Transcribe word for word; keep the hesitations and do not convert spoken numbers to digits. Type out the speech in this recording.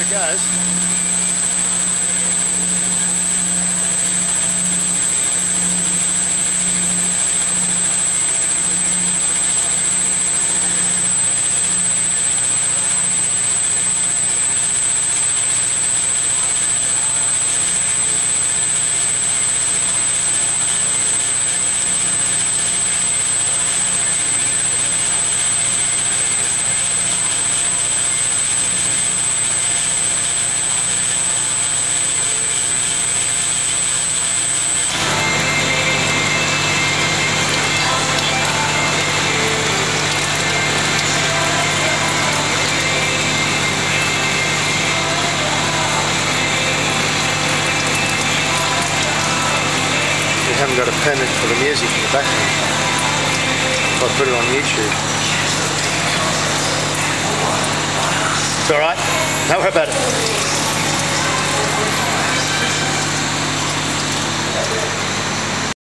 goes. I haven't got a permit for the music in the background. If I put it on YouTube. It's alright, don't worry about it.